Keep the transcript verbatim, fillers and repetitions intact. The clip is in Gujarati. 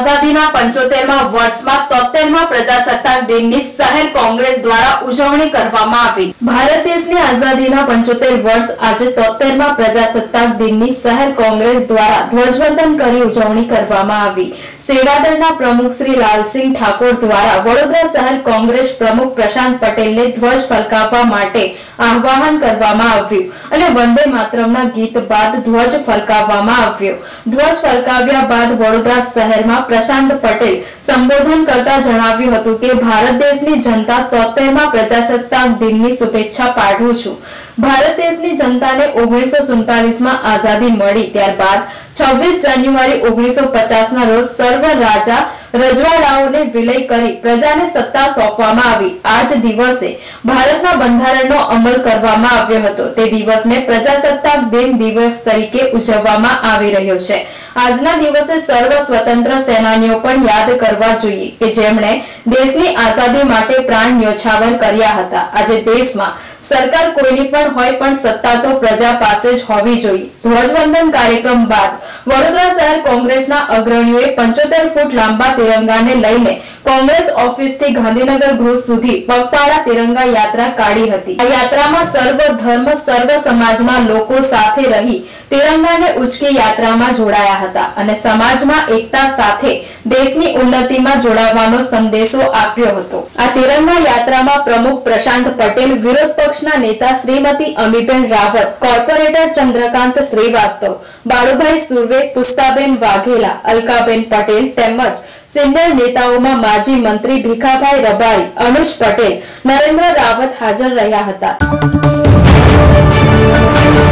આઝાદીના પંચોતેરમા વર્ષમાં તોતેરમા પ્રજાસત્તાક દિનની શહેર કોંગ્રેસ દ્વારા ઉજવણી કરવામાં આવી। ભારત દેશની આઝાદીના પંચોતેર વર્ષ આજે તોતેરમા પ્રજાસત્તાક દિનની શહેર કોંગ્રેસ દ્વારા ધ્વજવંદન કરી ઉજવણી કરવામાં આવી। સેવાદળના પ્રમુખ શ્રી લાલસિંહ ઠાકોર દ્વારા વડોદરા શહેર કોંગ્રેસ પ્રમુખ પ્રશાંત પટેલને ધ્વજ ફરકાવવા માટે આહ્વાન કરવામાં આવ્યું અને વંદે માતરમના ગીત બાદ ધ્વજ ફરકાવવામાં આવ્યો। ધ્વજ ફરકાવ્યા બાદ વડોદરા શહેરમાં પ્રશાંત પટેલ સંબોધન કરતા જણાવ્યું હતું કે ભારત દેશની જનતા તોતેરમા પ્રજાસત્તાક દિનની શુભેચ્છા પાઠવું છું। ભારત દેશની જનતાને ઓગણીસો સુડતાલીસ માં આઝાદી મળી ત્યારબાદ છવ્વીસ જાન્યુઆરી ઓગણીસો પચાસ ના રોજ સર્વ રાજા રજવાડાઓને વિલય કરી પ્રજાને સત્તા સોંપવામાં આવી। આ જ દિવસે ભારતના બંધારણનો અમલ કરવામાં આવ્યો હતો। તે દિવસને પ્રજાસત્તાક દિન દિવસ તરીકે ઉજવવામાં આવી રહ્યો છે। આજના દિવસે સર્વ સ્વતંત્ર સેનાનીઓ પણ યાદ કરવા જોઈએ કે જેમણે દેશની આઝાદી માટે પ્રાણ ન્યોછાવર કર્યા હતા। આજે દેશમાં સરકાર કોઈની પણ હોય પણ સત્તા તો પ્રજા પાસે જ હોવી જોઈએ। ધ્વજવંદન કાર્યક્રમ બાદ વડોદરા શહેર કોંગ્રેસના અગ્રણીઓએ પંચોતેર ફૂટ લાંબા તિરંગાને લઈને કોંગ્રેસ ઓફિસથી ગાંધીનગર ગૃહ સુધી પગપાળા તિરંગા યાત્રા કાઢી હતી। આ યાત્રામાં સર્વ ધર્મ સર્વ સમાજના લોકો સાથે રહી તિરંગાને ઉચકી યાત્રામાં જોડાયા હતા અને સમાજમાં એકતા સાથે દેશની ઉન્નતિમાં જોડાવાનો સંદેશો આપ્યો હતો। આ તિરંગા યાત્રામાં પ્રમુખ પ્રશાંત પટેલ, વિરોધ પક્ષના નેતા શ્રીમતી અમીબેન રાવત, કોર્પોરેટર ચંદ્રકાંત શ્રીવાસ્તવ, બાળુભાઈ સુર્વે, પુષ્પાબેન વાઘેલા, અલકાબેન પટેલ તેમજ સિનિયર નેતાઓમાં માજી મંત્રી ભીખાભાઈ રબારી, અનુષ પટેલ, નરેન્દ્ર રાવત હાજર રહ્યા હતા।